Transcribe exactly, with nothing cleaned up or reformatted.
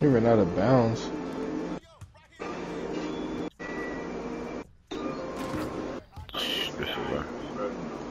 He ran out of bounds. This is right.